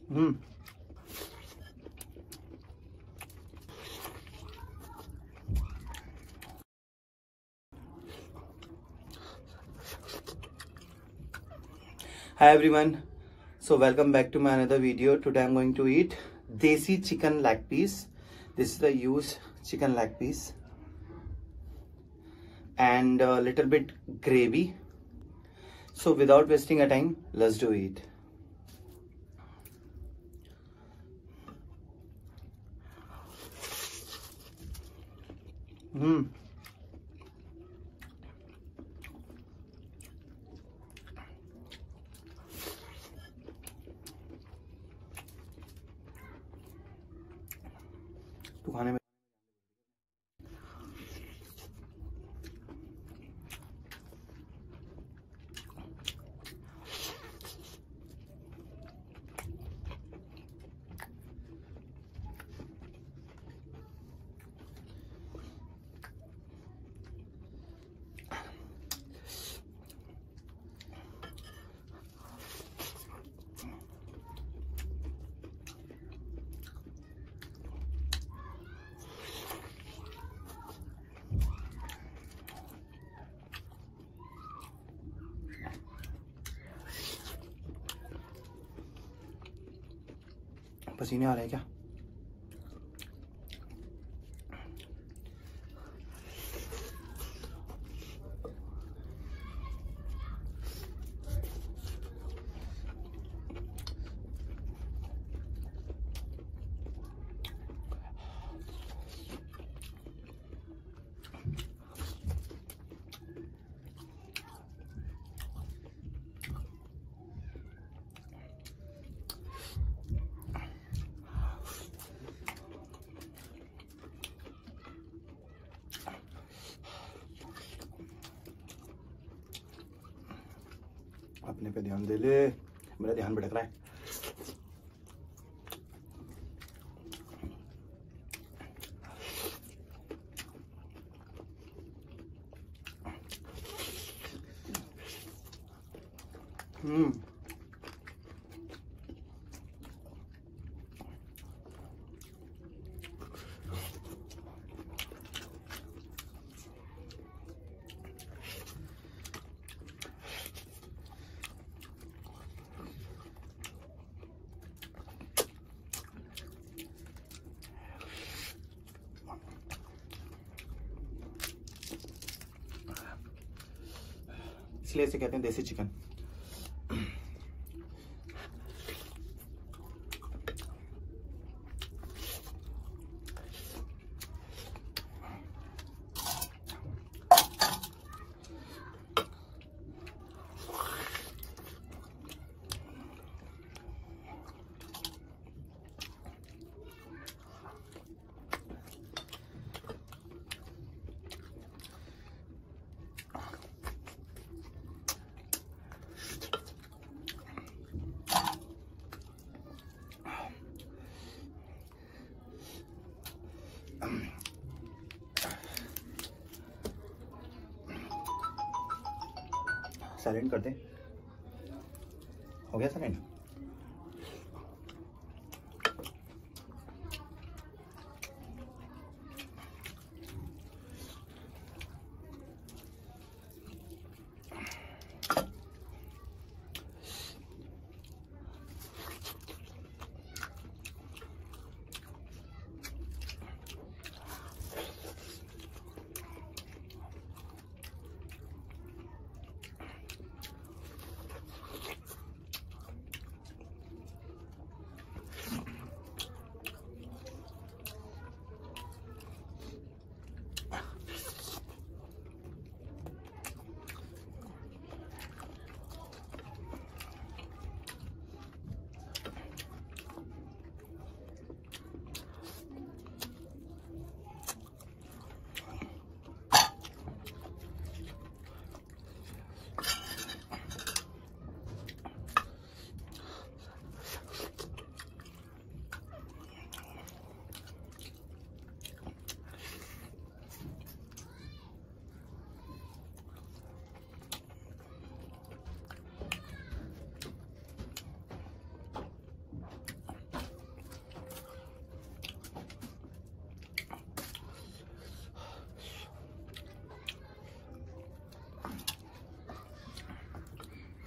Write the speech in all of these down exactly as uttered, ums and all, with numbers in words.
Hmm Hi everyone, so welcome back to my another video. Today I'm going to eat desi chicken leg piece. This is the used chicken leg piece and a little bit gravy. So without wasting a time, let's do it. Hmm. तो खाने में पसीने आ रहे हैं क्या? अपने पे ध्यान दे ले, मेरा ध्यान भटक रहा है। हम्म इसलिए इसे कहते हैं देसी चिकन। साइलेंट कर दे। हो गया साइलेंट?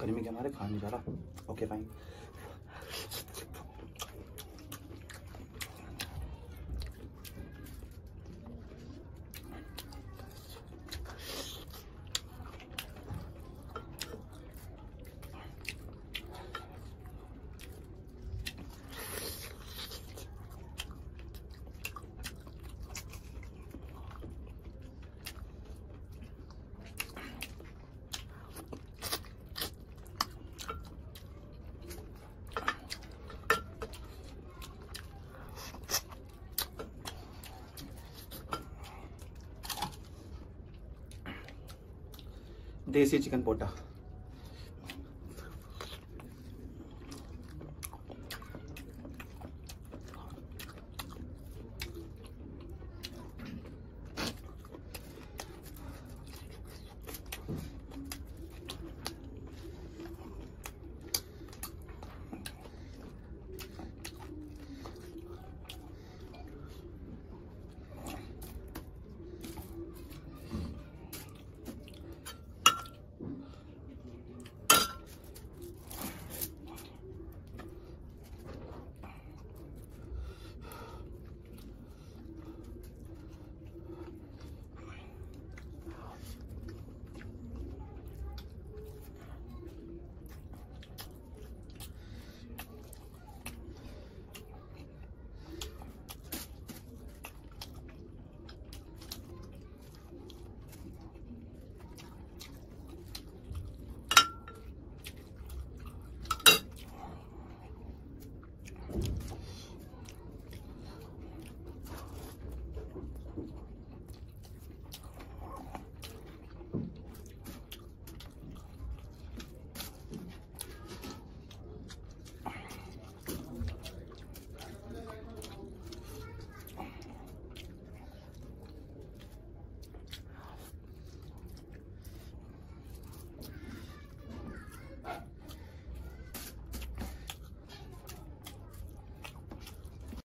गर्मी के हमारे खा नहीं जा रहा। Okay fine. देसी चिकन पोटा।